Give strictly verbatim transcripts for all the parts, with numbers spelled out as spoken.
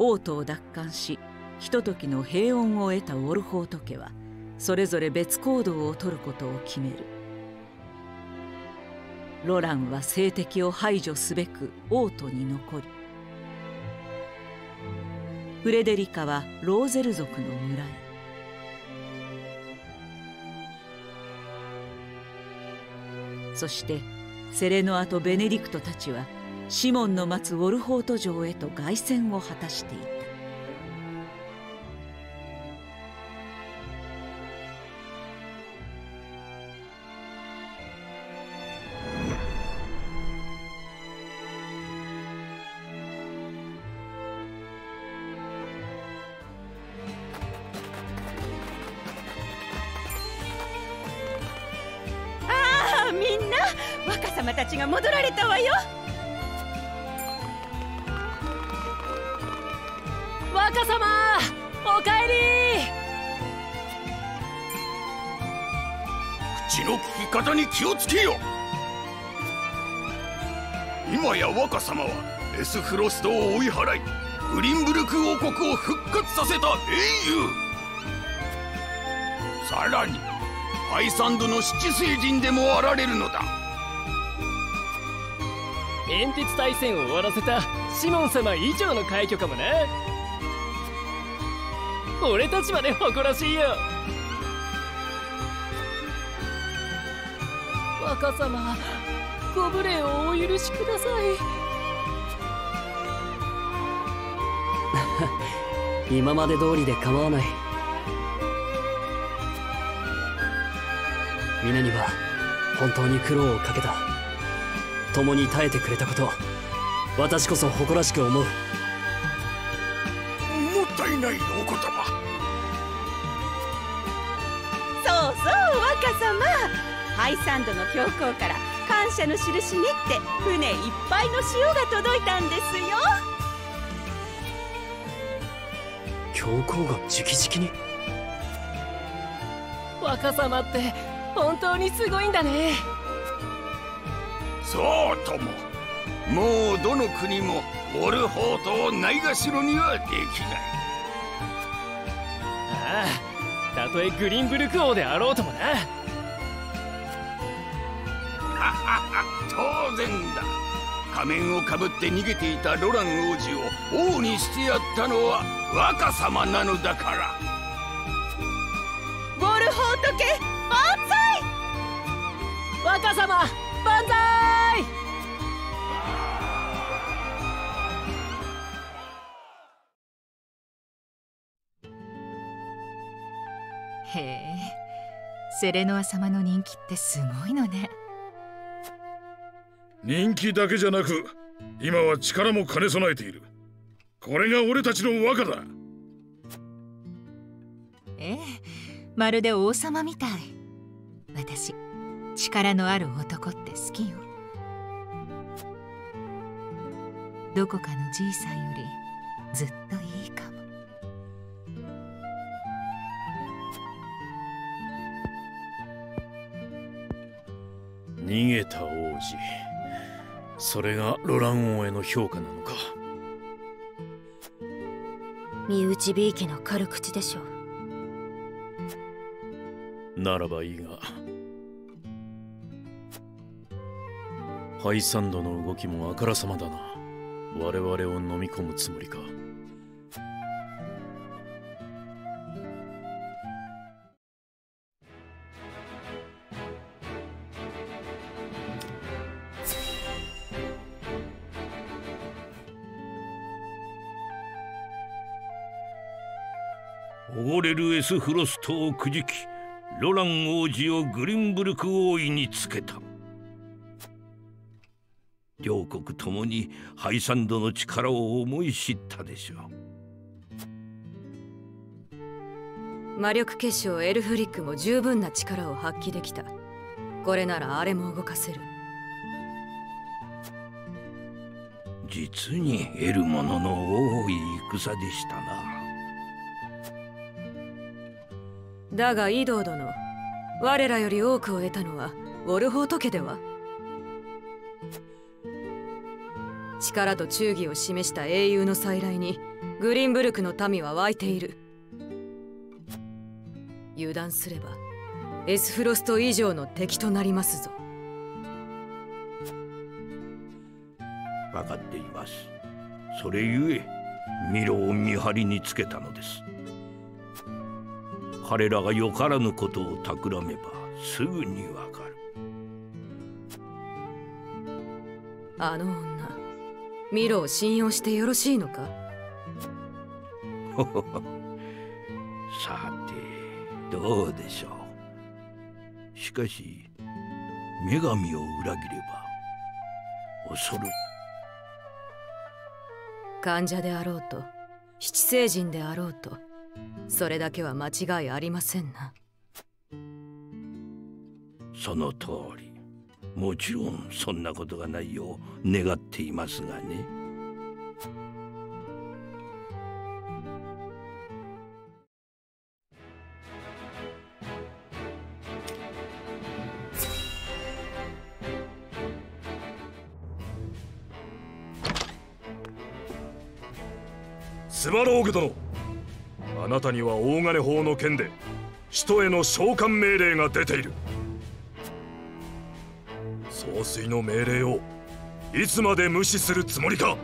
王都を奪還し、ひとときの平穏を得たウォルホート家はそれぞれ別行動を取ることを決める。ロランは政敵を排除すべく王都に残り、フレデリカはローゼル族の村へ。そしてセレノアとベネディクトたちはシモンの待つウォルホート城へと凱旋を果たしていた。 みんな、若様たちが戻られたわよ。 若様、おかえり。 口の利き方に気をつけよ。今や若様はエスフロストを追い払い、グリンブルク王国を復活させた英雄。さらにハイサンドの七聖人でもあられるのだ。 煙鉄大戦を終わらせたシモン様以上の快挙かもな。俺たちまで誇らしいよ。若様、ご無礼をお許しください。今まで通りで構わない。皆には本当に苦労をかけた。共に耐えてくれたこと、私こそ誇らしく思う。もったいないお言葉。 そうそう、若様、ハイサンドの教皇から感謝の印ねって船いっぱいの塩が届いたんですよ。 教皇が直々に。 若様って本当にすごいんだね。 そうとも、もうどの国もウォルホートをないがしろにはできない。 ああ、たとえグリンブルク王であろうともな。 ははは、当然だ。仮面をかぶって逃げていたロラン王子を王にしてやったのは若様なのだから。 ウォルホート家万歳。 若様万歳。 へえ、セレノア様の人気ってすごいのね。 人気だけじゃなく、今は力も兼ね備えている。これが俺たちの和歌だ。 ええ、まるで王様みたい。私、力のある男って好きよ。どこかのじいさんよりずっといいかも。 逃げた王子、それがロラン王への評価なのか。 身内びいきの軽口でしょう。ならばいいが、ハイサンドの動きもあからさまだな。我々を飲み込むつもりか。 溺れるエスフロストをくじき、ロラン王子をグリンブルク王位につけた。両国ともにハイサンドの力を思い知ったでしょう。魔力結晶エルフリックも十分な力を発揮できた。これならあれも動かせる。 実に得るものの多い戦でしたな。 だがイドー殿、我らより多くを得たのはウォルホート家では。力と忠義を示した英雄の再来にグリンブルクの民は湧いている。油断すればエスフロスト以上の敵となりますぞ。 分かっています。それゆえミロを見張りにつけたのです。彼らがよからぬことを企めばすぐにわかる。 あの女、ミロを信用してよろしいのか？ さてどうでしょう。しかし女神を裏切れば恐る。 患者であろうと七聖人であろうと、それだけは間違いありませんな。 その通り。もちろんそんなことがないよう願っていますがね。 スバローグ殿、あなたには大金法の件で首都への召喚命令が出ている。総帥の命令をいつまで無視するつもりか？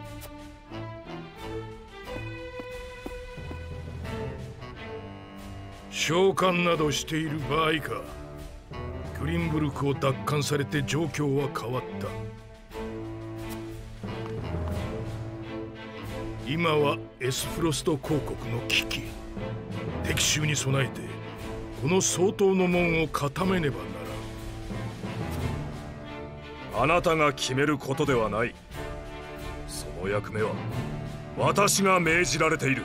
召喚などしている場合か。グリンブルクを奪還されて状況は変わった。今はエスフロスト公国の危機。敵襲に備えてこの総統の門を固めねばならん。 あなたが決めることではない。その役目は私が命じられている。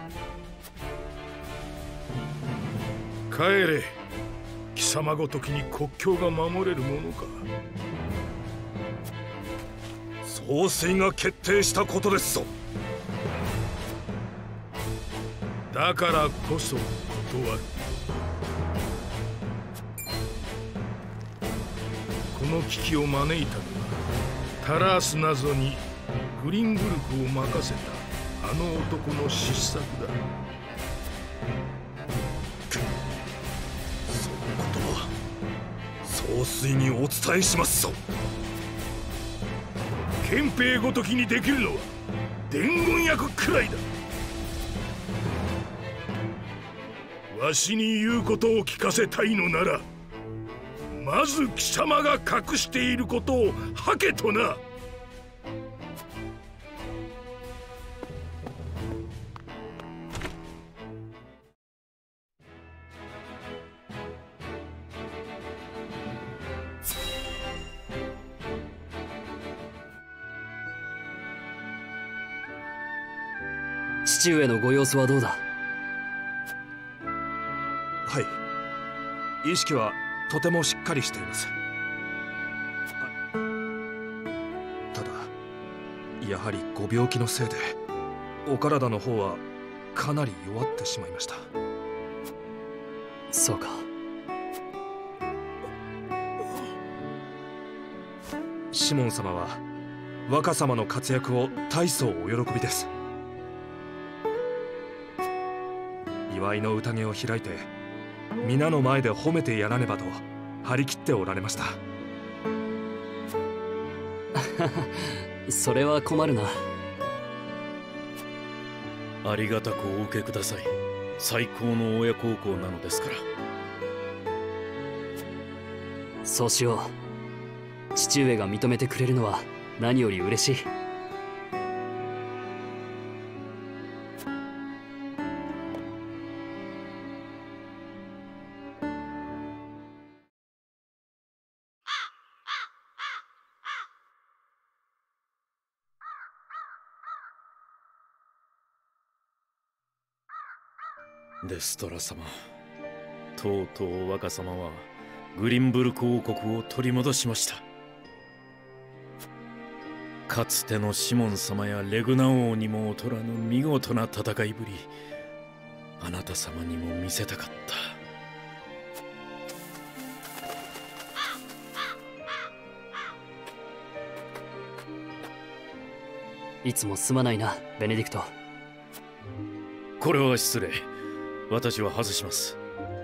帰れ。貴様ごときに国境が守れるものか。 総帥が決定したことですぞ。 だからこそ断る。この危機を招いたのはタラース謎にグリンブルクを任せたあの男の失策だ。 そのことは総帥にお伝えしますぞ。 憲兵ごときにできるのは伝言役くらいだ。わしに言うことを聞かせたいのなら、まず貴様が隠していることを吐けとな。 父上のご様子はどうだ？ はい、意識はとてもしっかりしています。ただやはりご病気のせいでお体の方はかなり弱ってしまいました。 そうか。 シモン様は若様の活躍を大層お喜びです。祝いの宴を開いて皆の前で褒めてやらねばと張り切っておられました。 それは困るな。 ありがたくお受けください。最高の親孝行なのですから。 そうしよう。父上が認めてくれるのは何より嬉しい。 デストラ様、とうとう若様はグリンブルク王国を取り戻しました。かつてのシモン様やレグナ王にも劣らぬ見事な戦いぶり、あなた様にも見せたかった。 いつもすまないな、ベネディクト。 これは失礼。私は外します。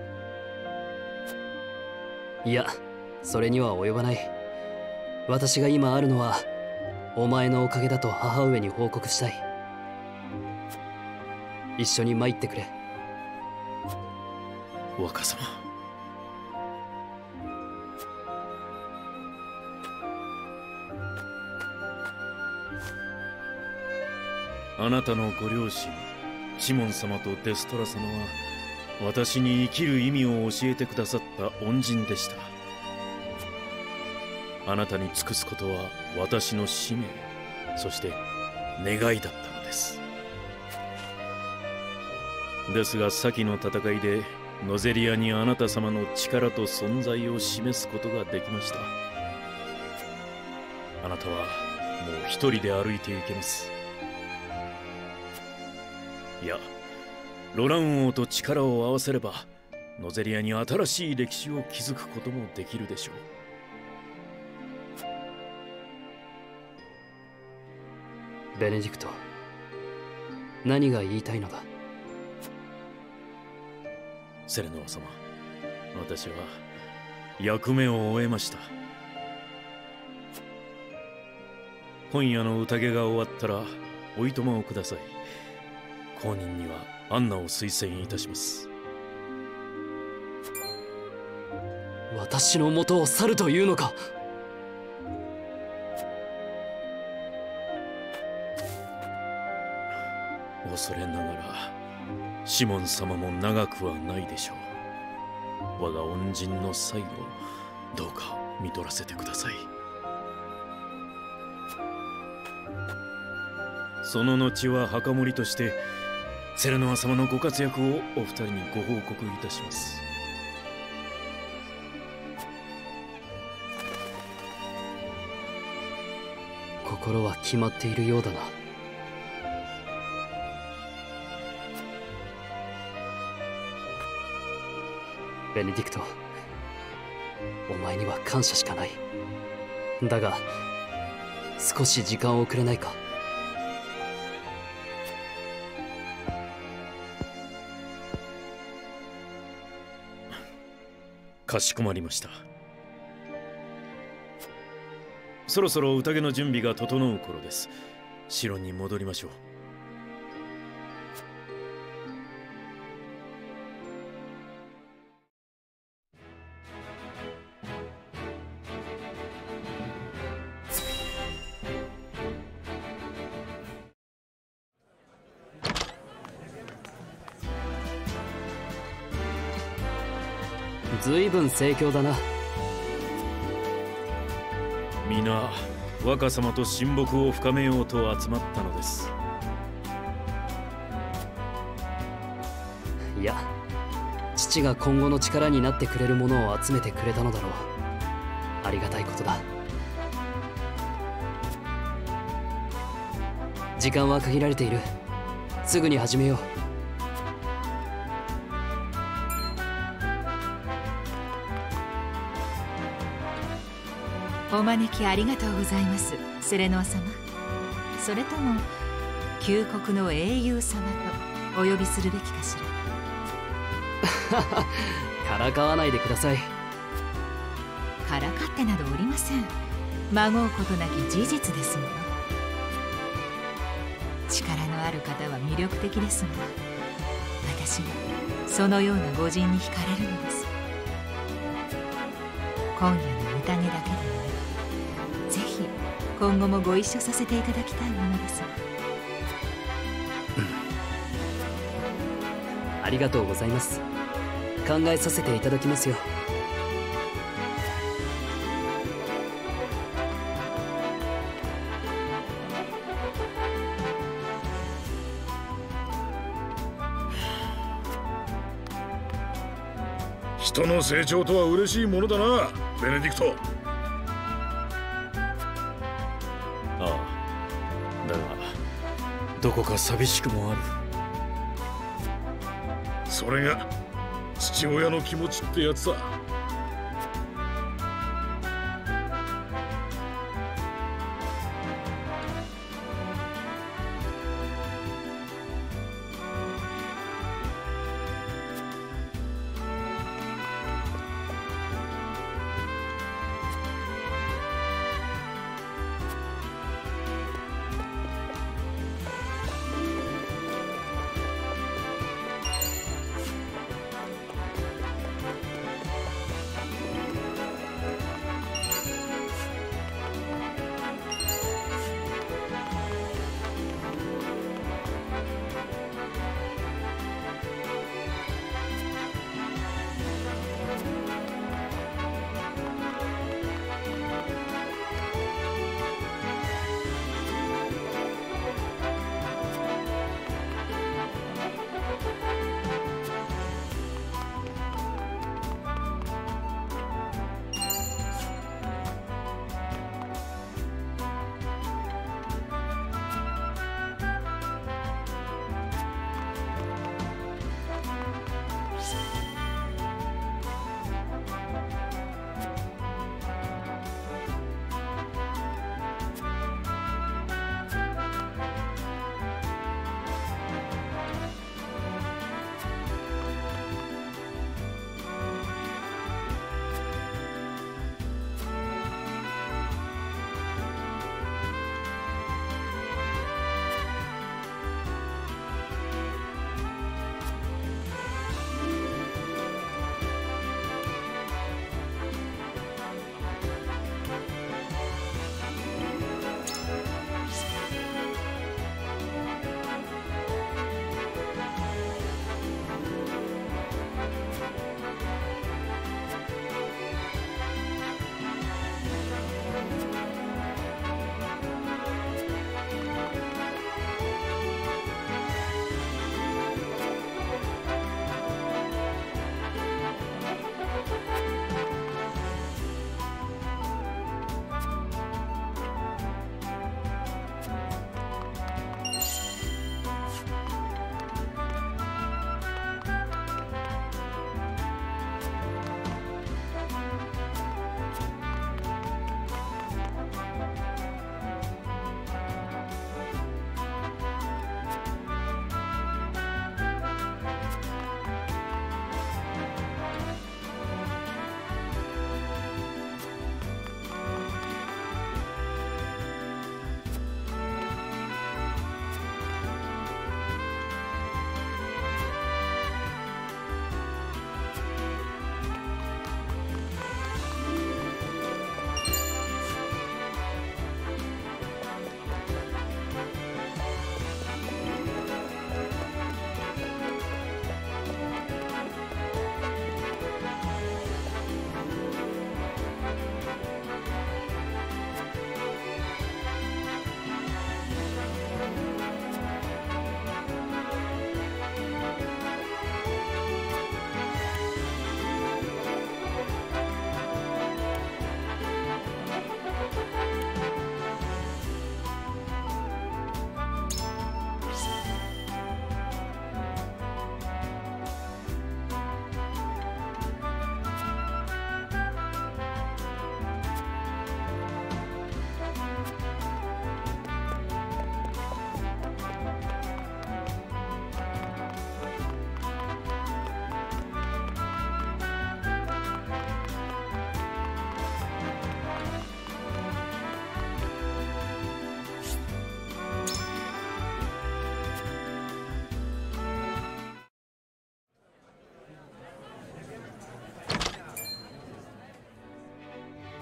いや、それには及ばない。私が今あるのはお前のおかげだと母上に報告したい。一緒に参ってくれ。 若様。あなたのご両親シモン様とデストラ様は私に生きる意味を教えてくださった恩人でした。あなたに尽くすことは私の使命、そして願いだったのです。ですが先の戦いでノゼリアにあなた様の力と存在を示すことができました。あなたはもう一人で歩いていけます。いや、ロラン王と力を合わせればノゼリアに新しい歴史を築くこともできるでしょう。 ベネディクト、何が言いたいのだ？ セレノア様、私は役目を終えました。今夜の宴が終わったらおいとまをください。後任にはアンナを推薦いたします。 私の元を去るというのか？ 恐れながらシモン様も長くはないでしょう。我が恩人の最後、どうか見取らせてください。その後は墓守としてセレノア様のご活躍をお二人にご報告いたします。 心は決まっているようだな。ベネディクト、お前には感謝しかない。だが少し時間をくれないか？ かしこまりました。そろそろ宴の準備が整う頃です。城に戻りましょう。 ずいぶん盛況だな。 皆若様と親睦を深めようと集まったのです。 いや、父が今後の力になってくれるものを集めてくれたのだろう。ありがたいことだ。時間は限られている。すぐに始めよう。 お招きありがとうございます、セレノア様。それとも旧国の英雄様とお呼びするべきかしら。からかわないでください。 からかってなどおりません。まごうことなき事実ですもの。力のある方は魅力的ですが、私もそのような御人に惹かれるのです。今夜の宴だけでなく、ぜひ今後もご一緒させていただきたいものです。 ありがとうございます。考えさせていただきますよ。 人の成長とは嬉しいものだな、ベネディクト。 ああ、だがどこか寂しくもある。 それが父親の気持ちってやつさ。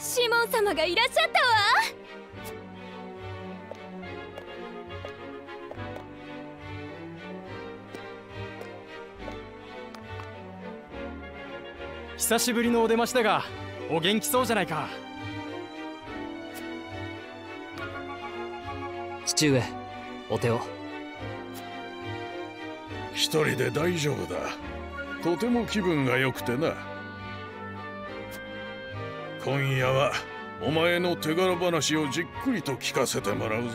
シモン様がいらっしゃったわ。 久しぶりのお出ましだが、お元気そうじゃないか。 父上、お手を。 一人で大丈夫だ。とても気分が良くてな。今夜はお前の手柄話をじっくりと聞かせてもらうぞ。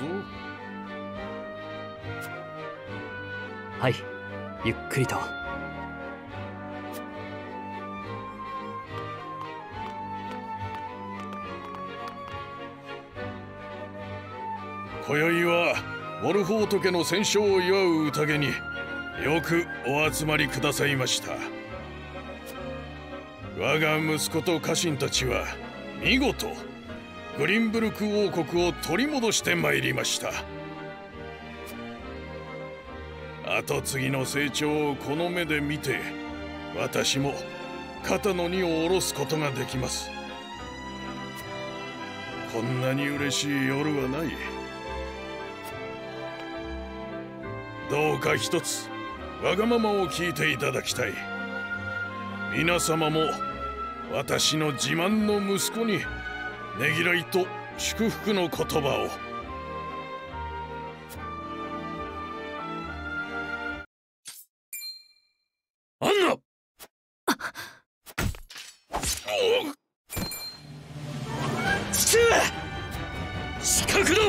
はい、ゆっくりと。 今宵はウォルフォート家の戦勝を祝う宴によくお集まりくださいました。我が息子と家臣たちは見事グリンブルク王国を取り戻してまいりました。跡継ぎの成長をこの目で見て、私も肩の荷を下ろすことができます。こんなに嬉しい夜はない。どうか一つわがままを聞いていただきたい。皆様も私の自慢の息子にねぎらいと祝福の言葉を。アンナ！父上！死角だ！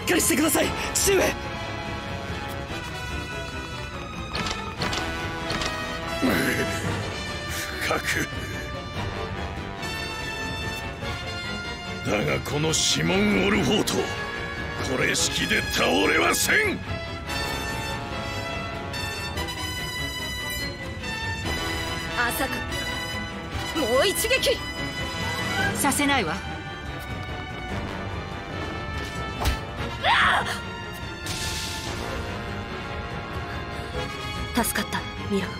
っかりしてください父上。 深くだがこのシモン・オルフォート、これしきで倒れはせん。 浅かった。もう一撃させないわ。 助かったミラ。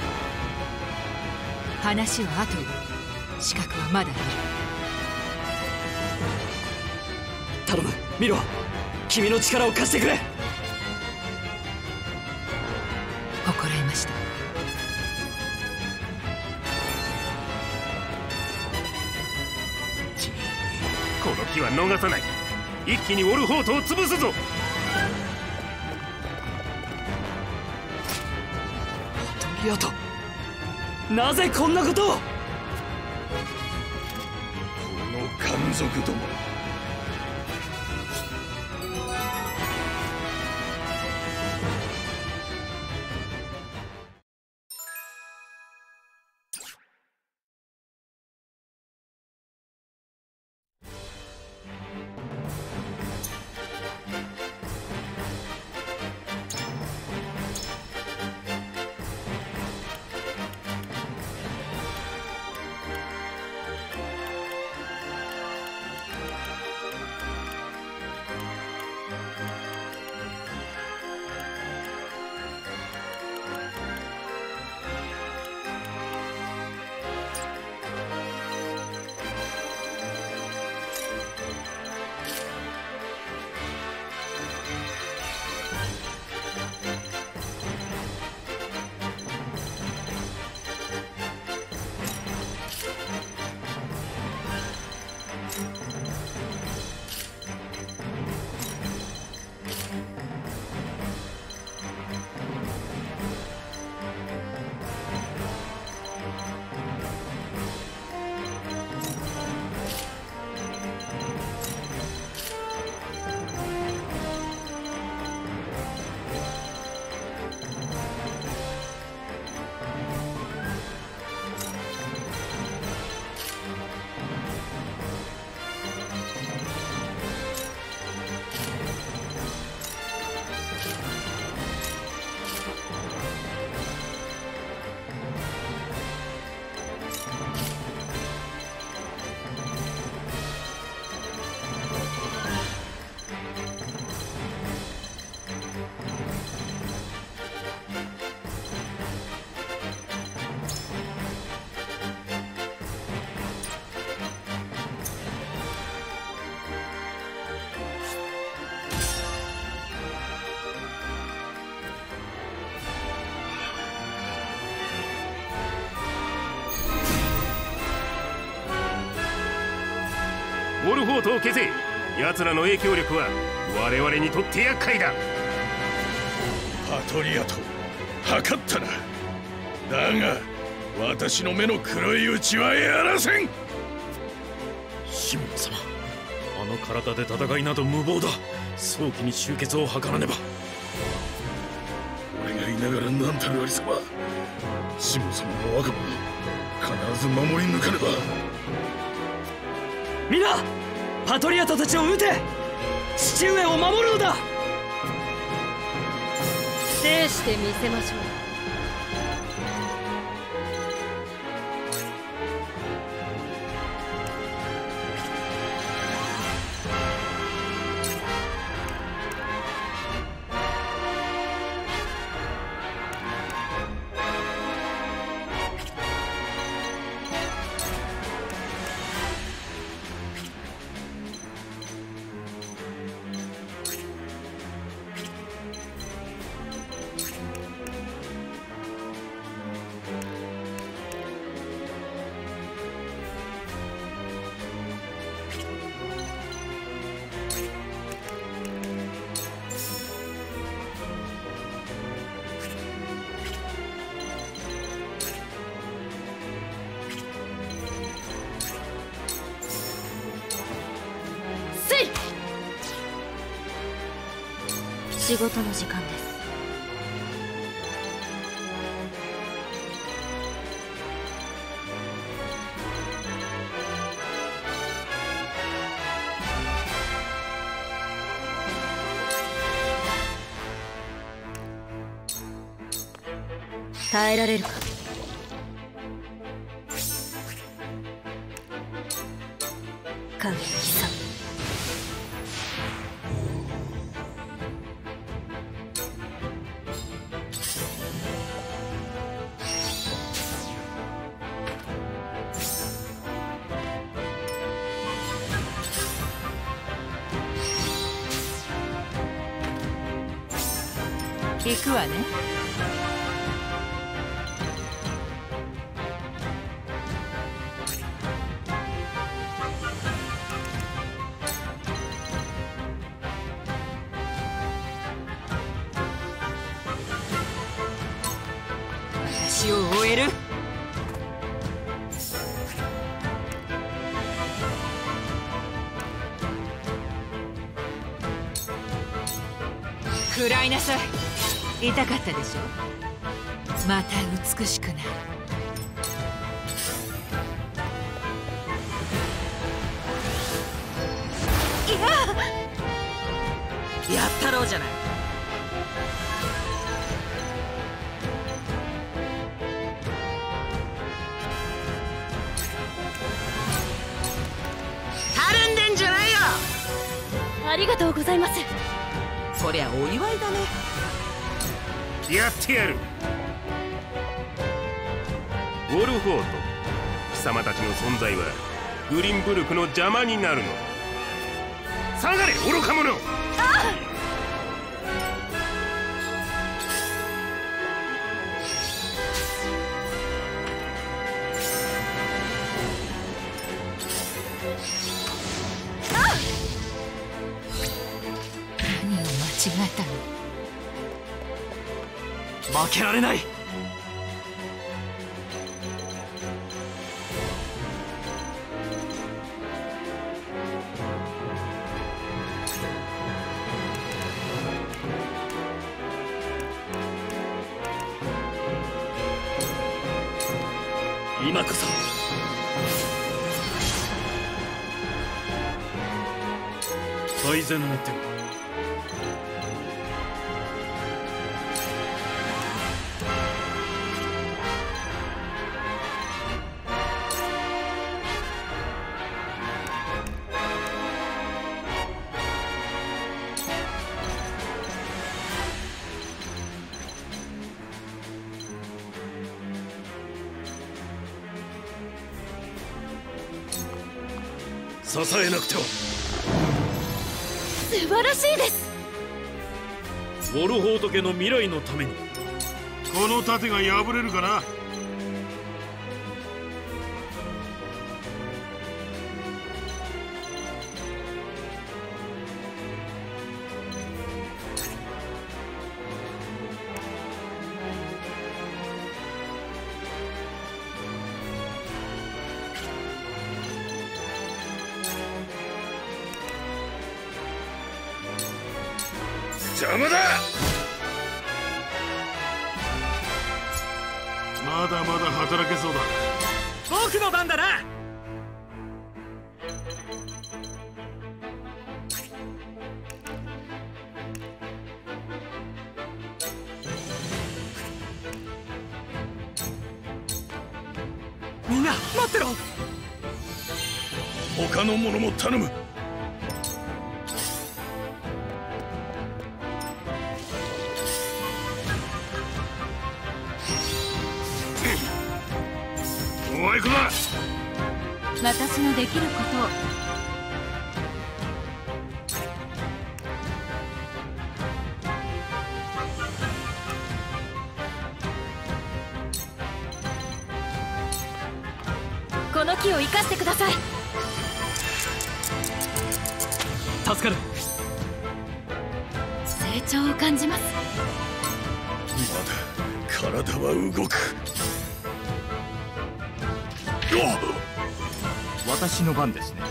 話は後よ。資格はまだいる。 頼むミロ、君の力を貸してくれ。 心得ました。 この機は逃さない。一気にオルフォートを潰すぞ。 パトリアト、なぜこんなことを。この奸賊ども、 オルフォートを消せ。奴らの影響力は我々にとって厄介だ。 パトリアト、測ったな。だが私の目の黒いうちはやらせん。 シモン様、あの体で戦いなど無謀だ。早期に終結を図らねば。 俺がいながら何たるありさま。シモン様の若者必ず守り抜かねば。 みんなパトリアトたちを撃て。父上を守るのだ。 制してみせましょう。 仕事の時間です。耐えられるか。神木さん、 行くわね。私を終える。食らいなさい。痛かったでしょ。また美しくなる。いや、やったろうじゃない。たるんでんじゃないよ。 ありがとうございます。 こりゃお祝いだね。 やってやる。ウォルフォート、貴様たちの存在はグリンブルクの邪魔になるのだ。下がれ愚か者。 あ何を間違えたの。 負けられない。今こそ最善の手を。支えなくては。 素晴らしいです。 ウォルホート家の未来のために。 この盾が破れるかな。邪魔だ。まだまだ働けそうだ。 僕の番だな。 みんな待ってろ。 他の者も頼む。お前行くな。 私のできることを。 この木を生かしてください。 助かる。 成長を感じます。 まだ体は動く。 私の番ですね。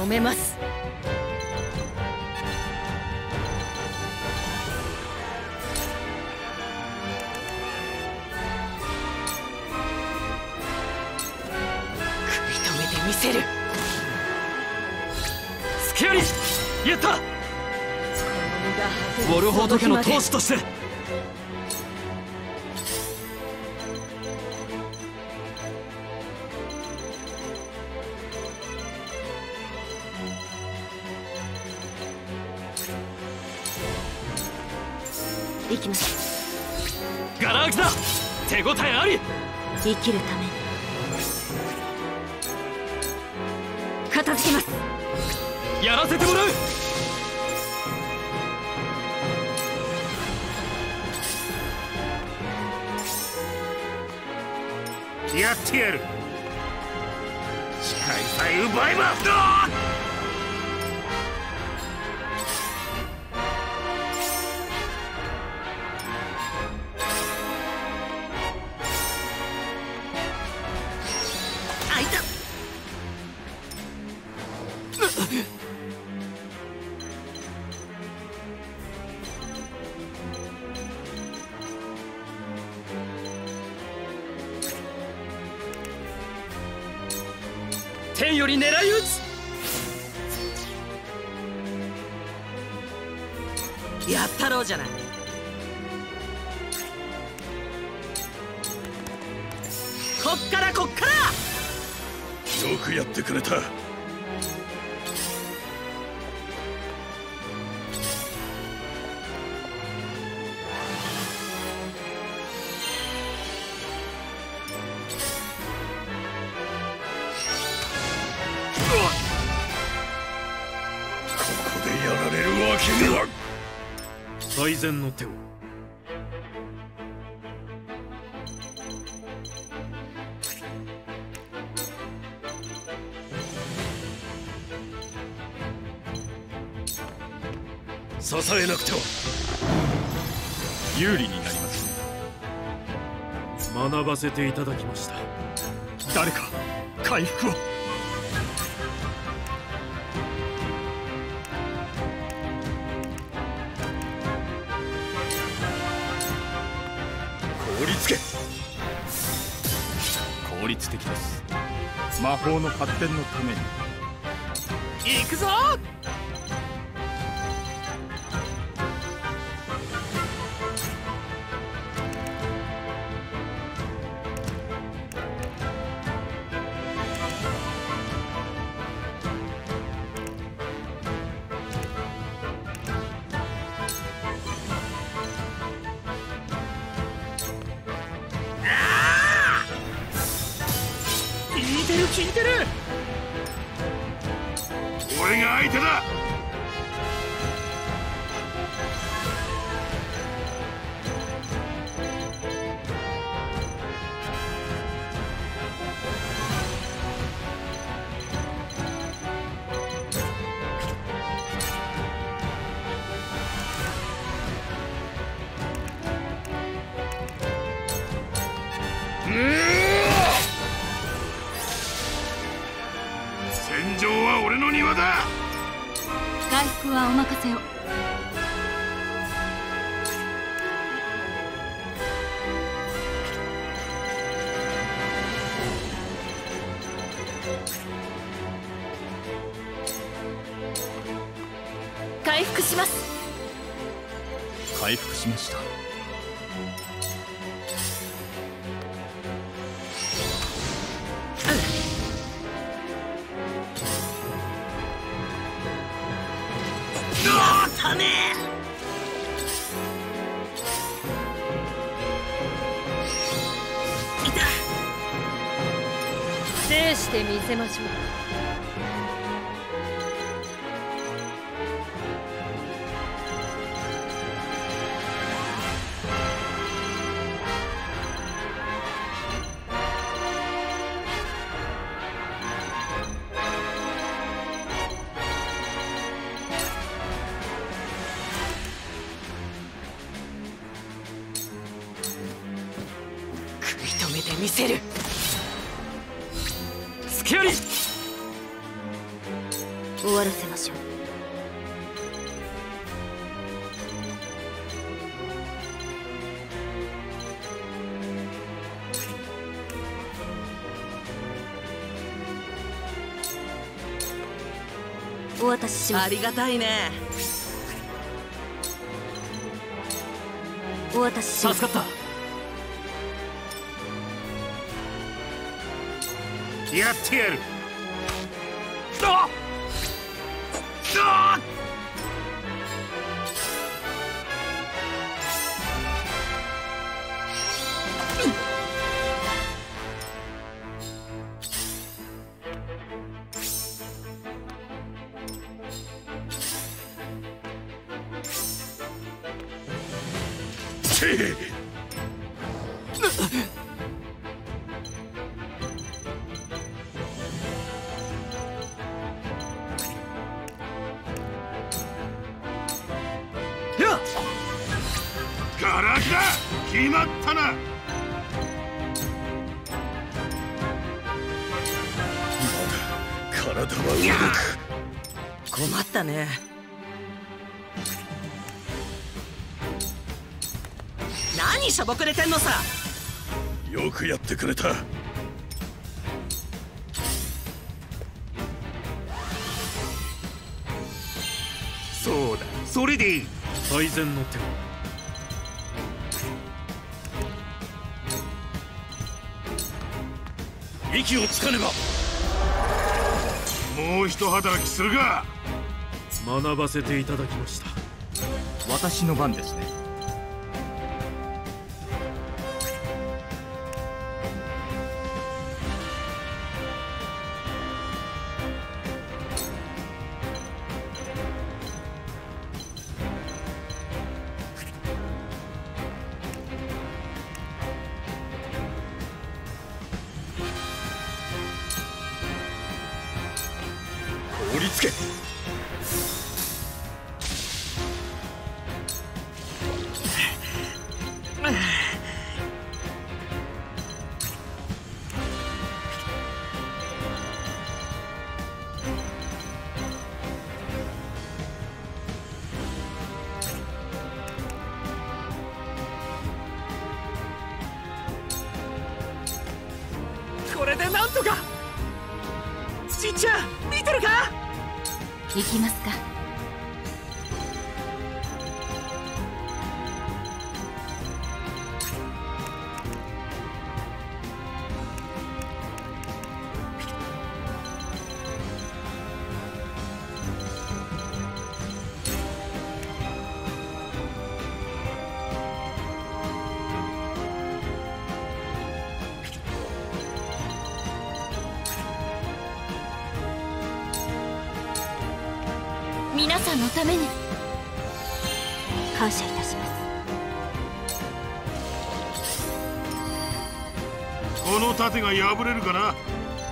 めます。 食い止めてみせる。スケアリやった。ウォルホート家の当主として。 行きます。 ガラ空きだ。手応えあり。 生きるために片付けます。 やらせてもらう。 やってやる。視界さえ奪えば。 あいた。天より狙い撃つ。やったろうじゃない。こっからこっから。 よくやってくれた。 最善の手を。 支えなくては。 有利になりますね。 学ばせていただきました。 誰か回復を。 凍りつけ。 効率的です。魔法の発展のために。 行くぞ。効いてる効いてる。 俺が相手だ。戦場は俺の庭だ。 回復はお任せを。回復します。 回復しました。 たねえ。いた。 制してみせましょう。 食い止めてみせる。スケアリ終わらせましょう。お渡しします。 ありがたいね。 お渡しします。 助かった。 やってやる。 あっあっガラクだ。決まったな。 体は動く。 困ったね。何しょぼくれてんのさ。 よくやってくれた。 そうだ、それでいい。 最善の手を。 息をつかねば。 もう一働きするが。 学ばせていただきました。 私の番ですね。 折りつけ。 これでなんとか。ちっちゃん見てるか。 行きますか。皆さんのために感謝いたします。 この盾が破れるかな。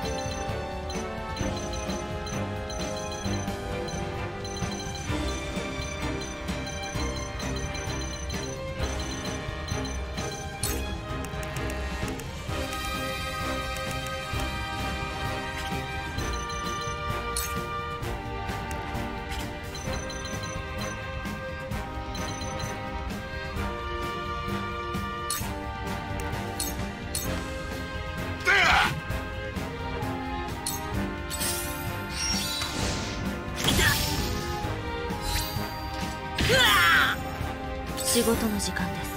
仕事の時間です。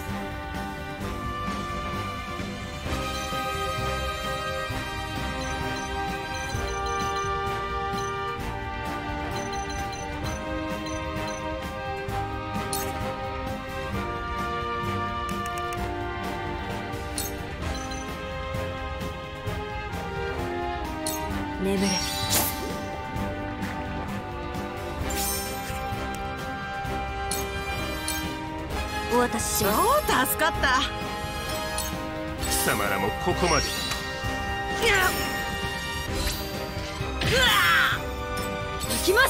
眠れ。お渡しします。 おお、助かった。 貴様らもここまで。 行きます。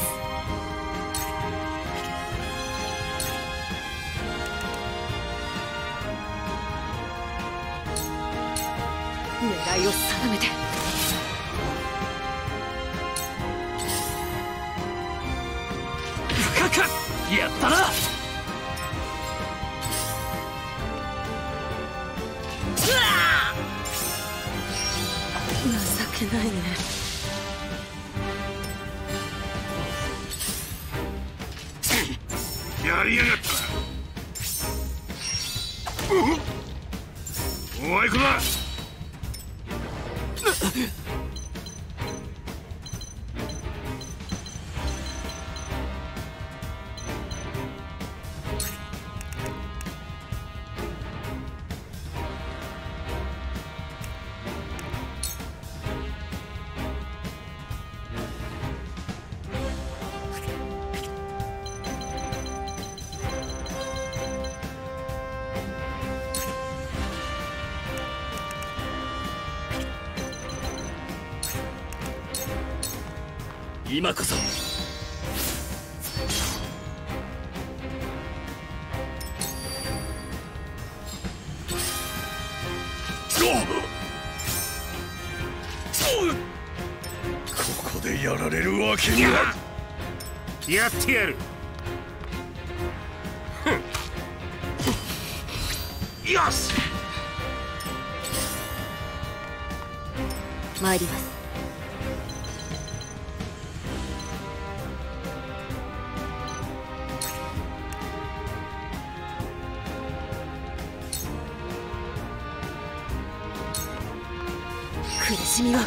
狙いを定めて。 やったな。 情けないね。 やりやがったな。お前行くな。 今こそここでやられるわけには。 やってやる。 よし、 参ります。苦しみは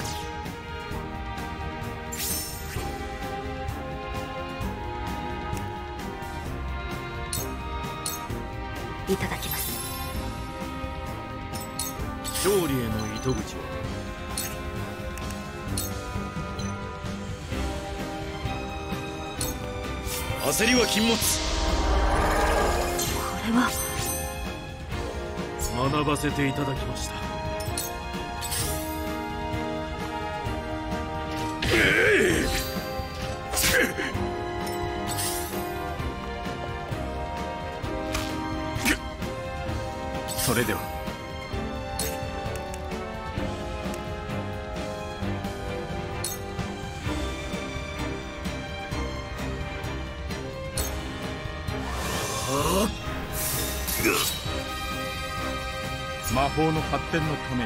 いただきます。 勝利への糸口は焦りは禁物。 これは学ばせていただきました。 それでは魔法の発展のために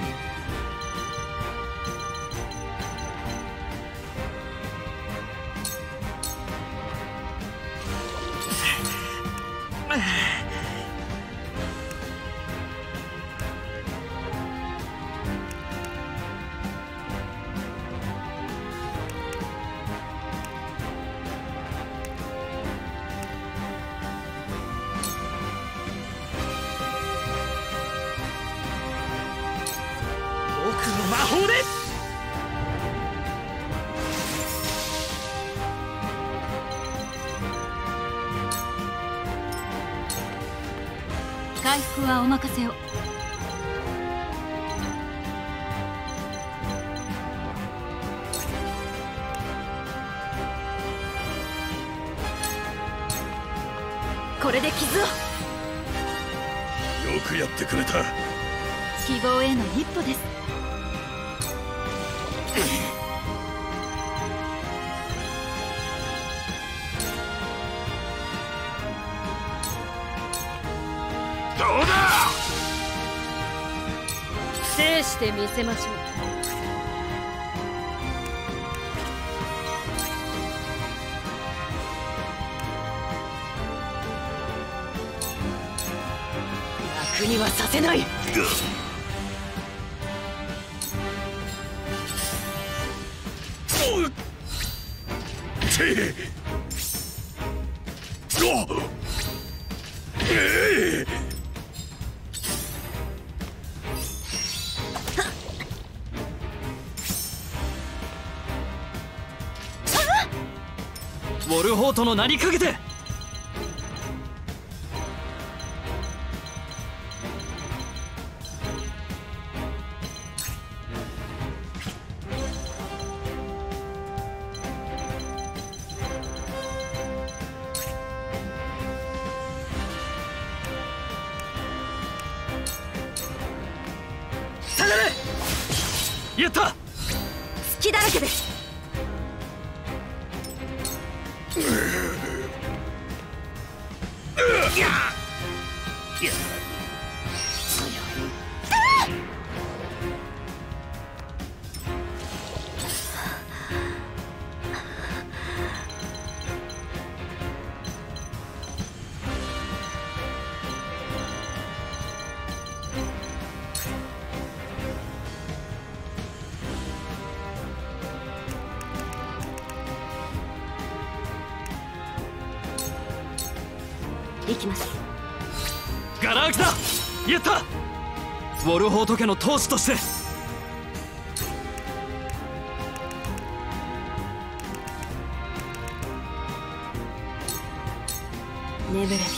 魔法で回復はお任せを。 これで傷を。 よくやってくれた。 希望への一歩です。 どうだ。 制してみせましょう。楽にはさせない。 ウォルホートの名にかけて。 下がれ。 やった。 隙だらけです。 やや強い。 行きます。 ガラ空きだ。やった。ウォルホート家の当主として眠れ。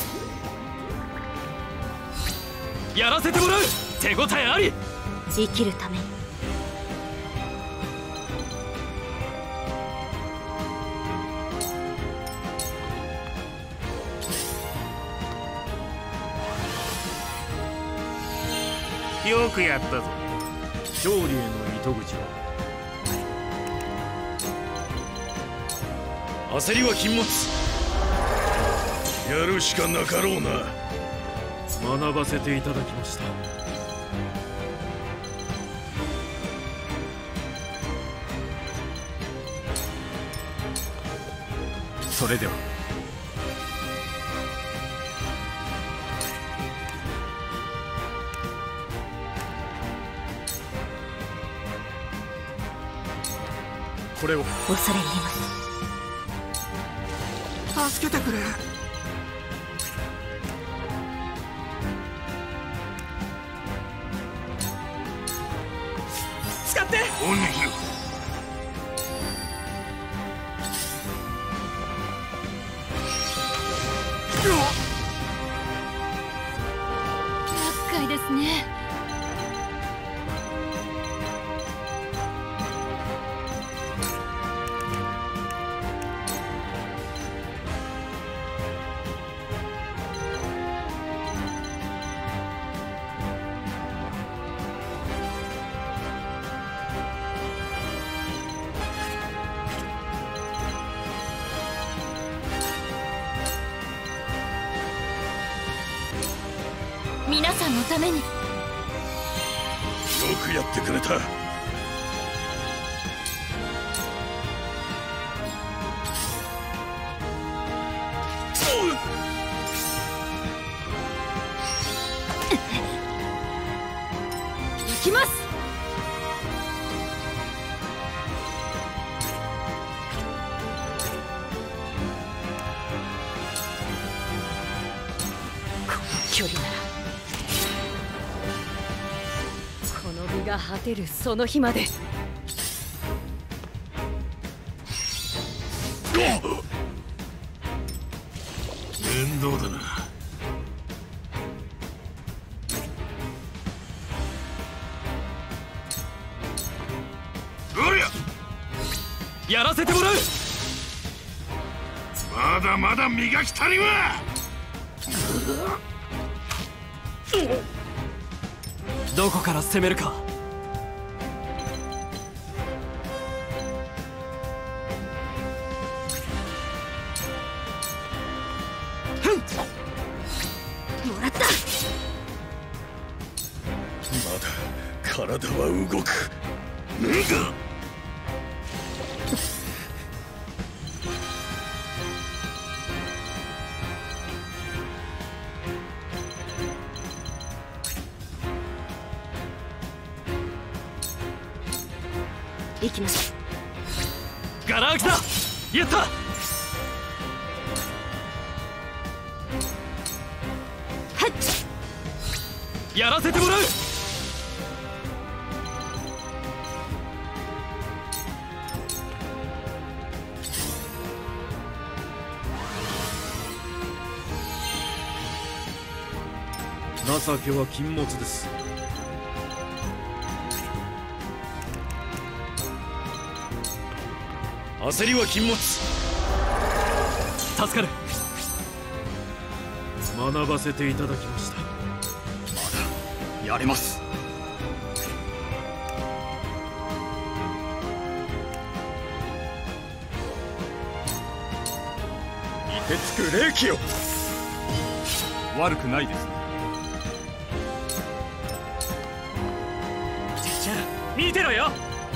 やらせてもらう。手応えあり。 生きるために。 よくやったぞ。 勝利への糸口は焦りは禁物。やるしかなかろうな。 学ばせていただきました。 それではこれを。 恐れ入ります。 助けてくれ。 使って。おにぎり。 厄介ですね。皆さんのために。よくやってくれた。 行きます。 この距離ならこの身が果てるその日まで。 面倒だな。 おりゃ。 やらせてもらう。 まだまだ磨き足りは。 どこから攻めるか。 もらった。 まだ体は動く。んが行きます。 ガラ空きだ。やった。やらせてもらう。 情けは禁物です。 焦りは禁物。 助かる。 学ばせていただきました。 やれます。 凍てつく霊気よ。 悪くないですね。 じゃあ見てろよ。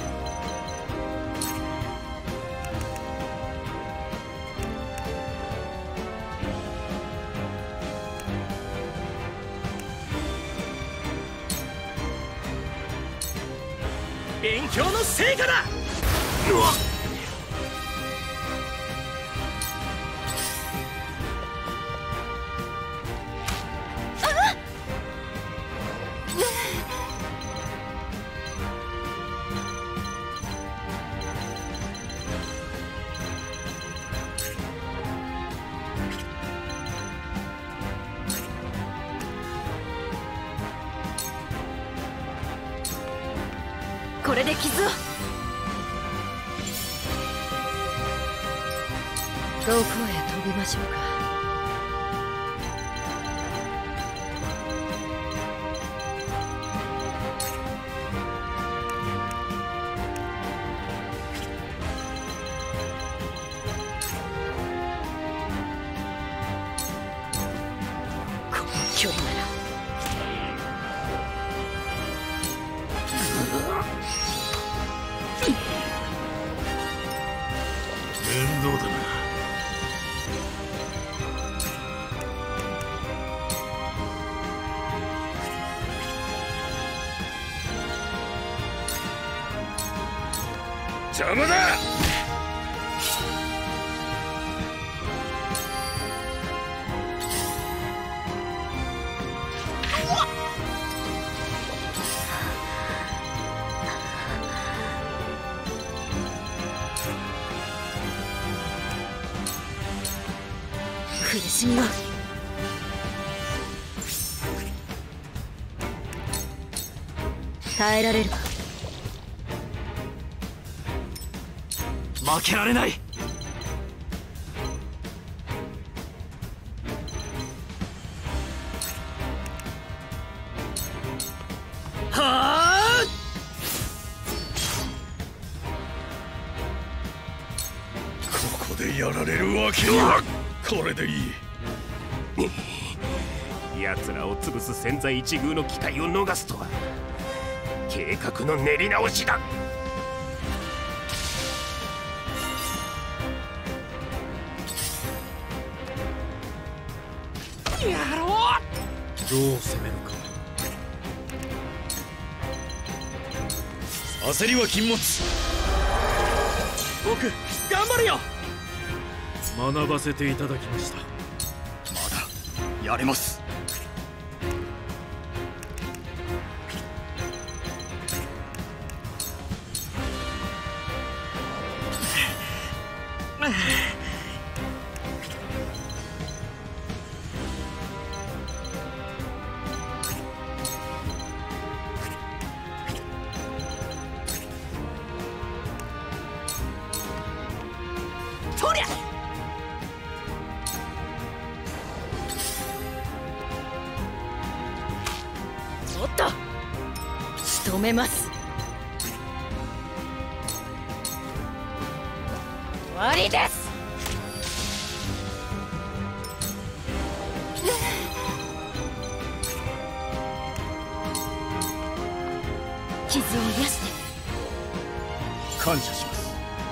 勉強の成果だ。うわっ、 これで傷を。どこへ飛びましょうか。この距離なら。 面倒だな。邪魔だ。 苦しみは耐えられるか。 負けられない。はあ、 ここでやられるわけには。これでいい。 奴らを潰す千載一遇の機会を逃すとは計画の練り直しだ。 やろう。 どう攻めるか。焦りは禁物。 僕頑張るよ。 学ばせていただきました。 まだやれます。 とりゃ。おっと、仕留めます。終わりです。 傷を癒して感謝します。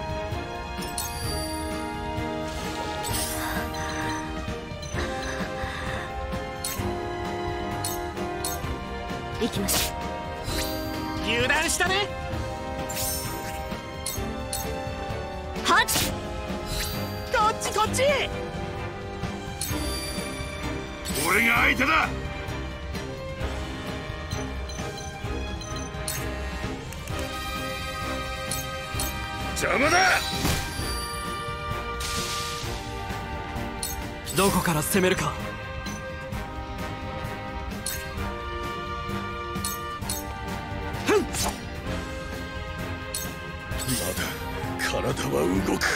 行きましょう。油断したね。 はっ、 こっちこっち。 俺が相手だ。邪魔だ。 どこから攻めるか。 まだ体は動く。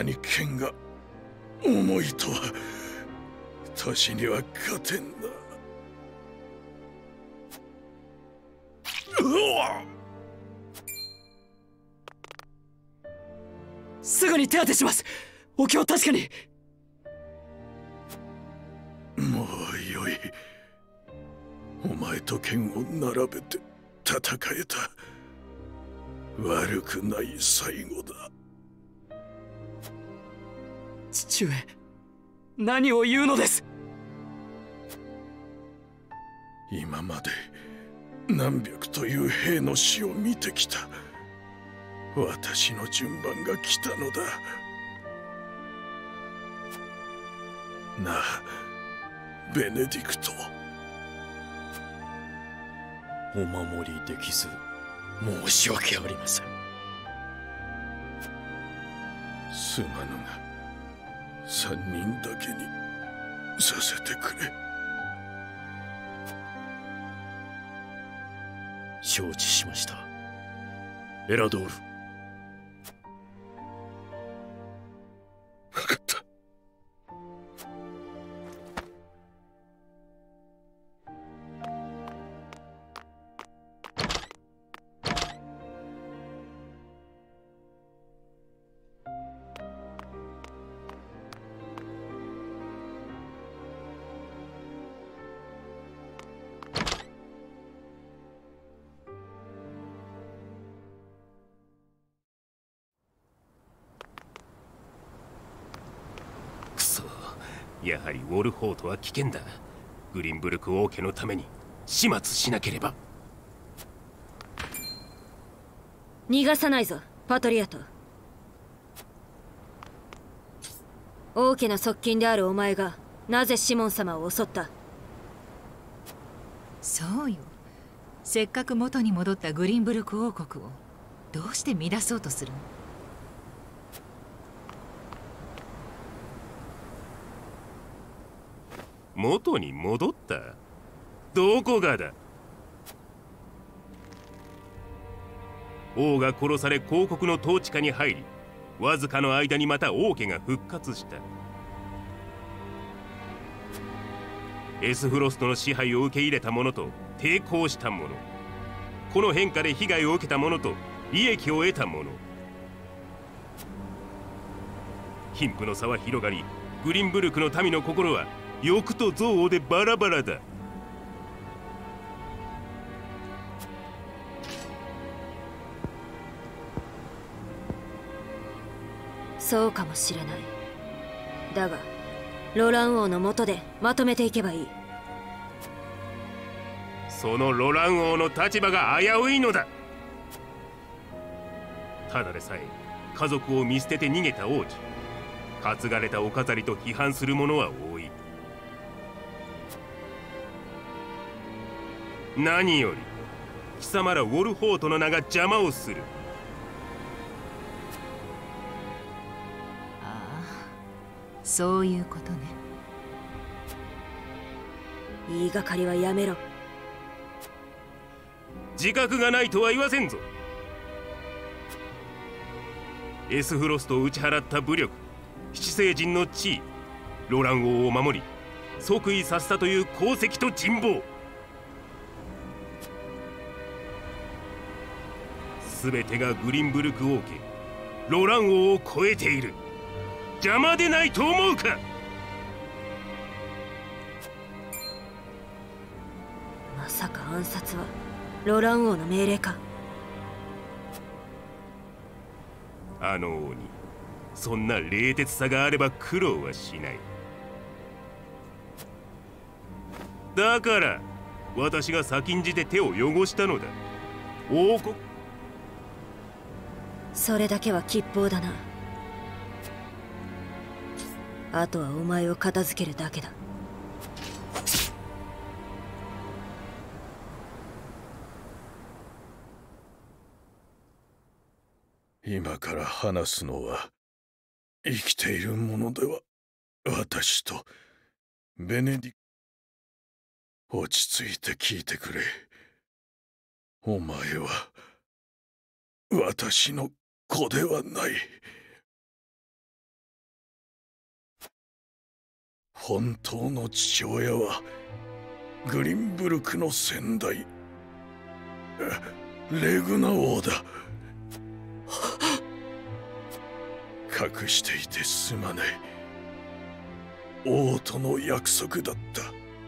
なに剣が重いとは年には勝てんな。うわっ！ すぐに手当てします。お気を確かに。 もうよい。お前と剣を並べて戦えた。悪くない最後だ。 父上、何を言うのです。 今まで何百という兵の死を見てきた。私の順番が来たのだ。なあ、ベネディクト。 お守りできず申し訳ありません。 すまぬが三人だけにさせてくれ。 承知しました、エラドール。 分かった。 やはりウォルホートは危険だ。グリンブルク王家のために始末しなければ。 逃がさないぞ、パトリアト。王家の側近であるお前がなぜシモン様を襲った？ そうよ。せっかく元に戻ったグリンブルク王国をどうして乱そうとするの？ 元に戻った？どこがだ？王が殺され公国の統治下に入り、わずかの間にまた王家が復活した。エスフロストの支配を受け入れた者と抵抗した者、この変化で被害を受けた者と利益を得た者、貧富の差は広がり、グリンブルクの民の心は欲と憎悪でバラバラだ。 そうかもしれない。だがロラン王の下でまとめていけばいい。 そのロラン王の立場が危ういのだ。ただでさえ家族を見捨てて逃げた王子、担がれたお飾りと批判する者は多い。何より貴様らウォルホートの名が邪魔をする。 ああ、そういうことね。 言いがかりはやめろ。 自覚がないとは言わせんぞ。エスフロストを打ち払った武力、七聖人の地位、ロラン王を守り即位させたという功績と人望、全てがグリンブルク王家ロラン王を超えている。邪魔でないと思うか？ まさか暗殺はロラン王の命令か？ あの王にそんな冷徹さがあれば苦労はしない。だから私が先んじて手を汚したのだ。王国、 それだけは吉報だな。あとはお前を片付けるだけだ。 今から話すのは生きているものでは私とベネディクト。落ち着いて聞いてくれ。お前は私の子ではない。 本当の父親はグリンブルクの先代レグナ王だ。隠していてすまない。王との約束だった。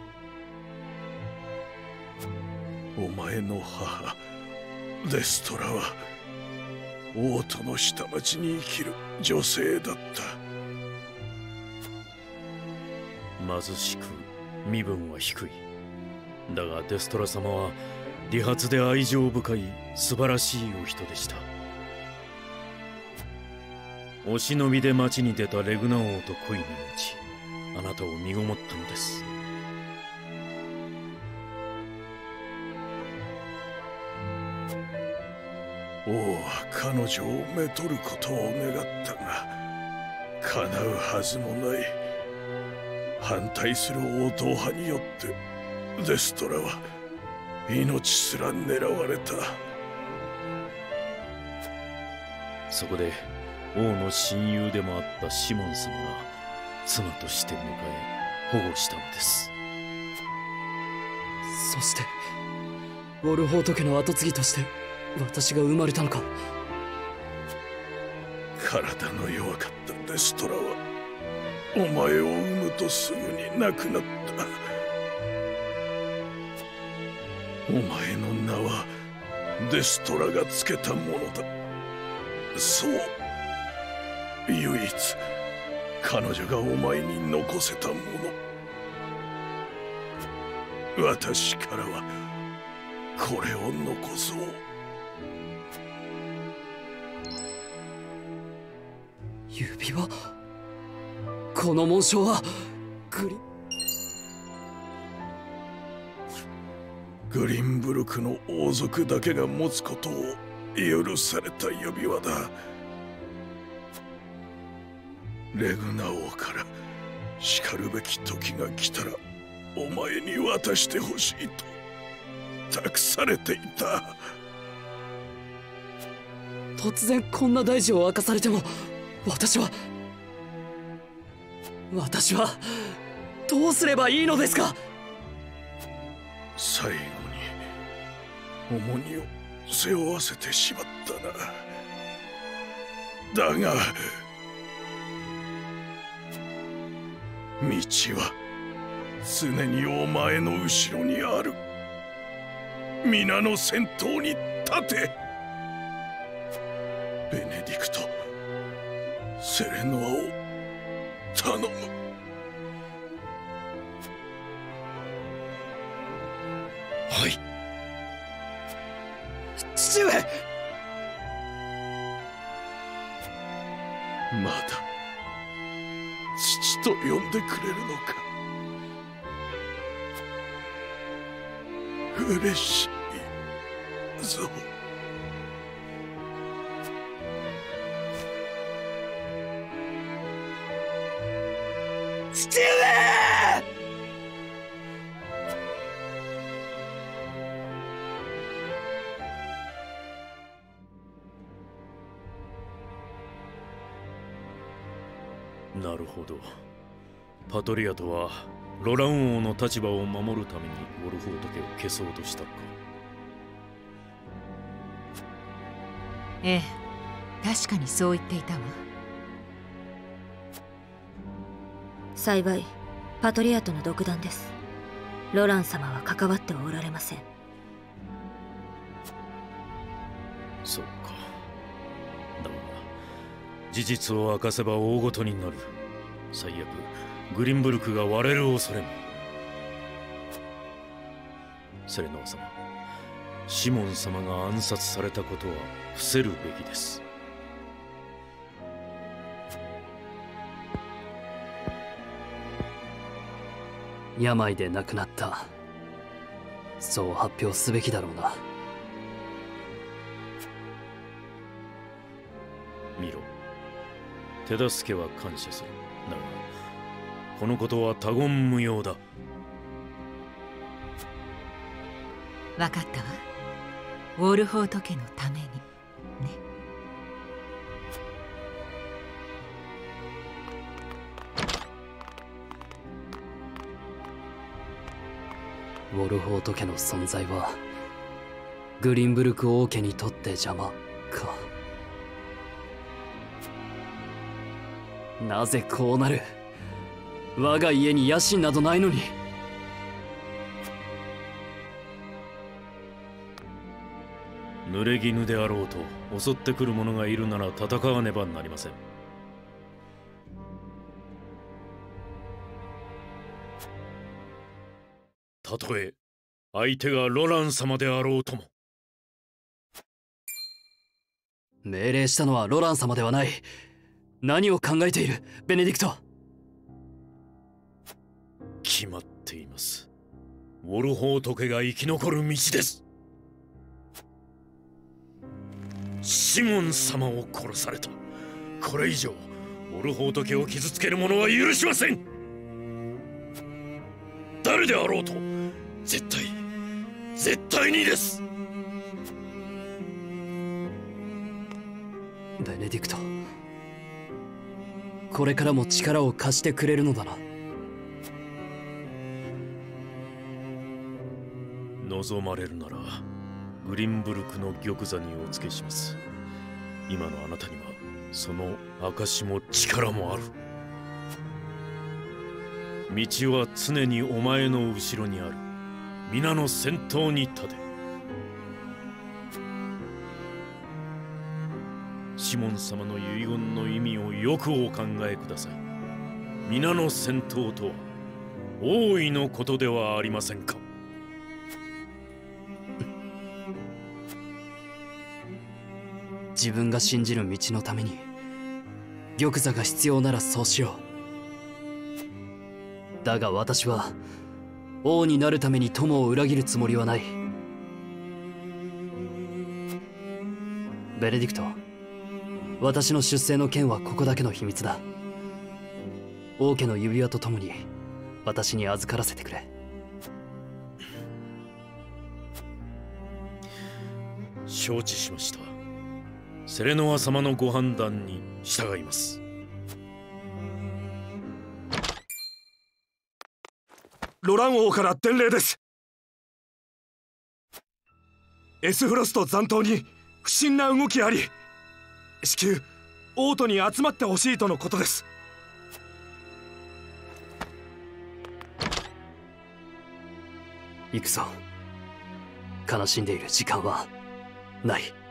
お前の母デストラは王都の下町に生きる女性だった。 貧しく身分は低い。だがデストラ様は利発で愛情深い素晴らしいお人でした。お忍びで町に出たレグナ王と恋に落ち、あなたを身ごもったのです。 王は彼女をめとることを願ったが叶うはずもない。反対する王党派によってデストラは命すら狙われた。 そこで王の親友でもあったシモン様が妻として迎え保護したのです。 そしてウォルホート家の跡継ぎとして私が生まれたのか。 体の弱かったデストラはお前を産むとすぐに亡くなった。お前の名はデストラがつけたものだ。そう、唯一彼女がお前に残せたもの。私からはこれを残そう。 指輪。この紋章はグリグリンブルクの王族だけが持つことを許された指輪だ。レグナ王から叱るべき時が来たらお前に渡してほしいと託されていた。 突然こんな大事を明かされても私は私はどうすればいいのですか。 最後に重荷を背負わせてしまったな。だが道は常にお前の後ろにある。皆の先頭に立て。ベネディクト、セレノアを頼む。 はい。父上。 まだ父と呼んでくれるのか。嬉しいぞ。 父上！ なるほど。パトリアとはロラン王の立場を守るためにウォルフォート家を消そうとしたか。 ええ、確かにそう言っていたわ。 幸いパトリアとの独断です。ロラン様は関わってはおられません。 そうか。だが事実を明かせば大ごとになる。最悪グリンブルクが割れる恐れも。セレノア様、シモン様が暗殺されたことは伏せるべきです。 病で亡くなった。そう発表すべきだろうな。 見ろ、手助けは感謝する。だがこのことは他言無用だ。 分かったわ。ウォルホート家のためにね。 ウォルホート家の存在はグリンブルク王家にとって邪魔か。なぜこうなる。我が家に野心などないのに。 濡れ衣であろうと襲ってくる者がいるなら戦わねばなりません。たとえ相手がロラン様であろうとも。 命令したのはロラン様ではない。何を考えているベネディクト。 決まっています。ウォルホート家が生き残る道です。シモン様を殺された。これ以上ウォルホート家を傷つける者は許しません。誰であろうと絶対絶対にです。 ベネディクト、これからも力を貸してくれるのだな。 望まれるならグリンブルクの玉座にお付けします。今のあなたにはその証も力もある。道は常にお前の後ろにある。皆の先頭に立て。シモン様の遺言の意味をよくお考えください。皆の先頭とは大いのことではありませんか。 自分が信じる道のために玉座が必要ならそうしよう。だが私は王になるために友を裏切るつもりはない。ベネディクト、私の出生の件はここだけの秘密だ。王家の指輪とともに私に預からせてくれ。 承知しました。セレノア様のご判断に従います。 ロラン王から伝令です。エスフロスト残党に不審な動きあり、至急王都に集まってほしいとのことです。 行くぞ。悲しんでいる時間はない。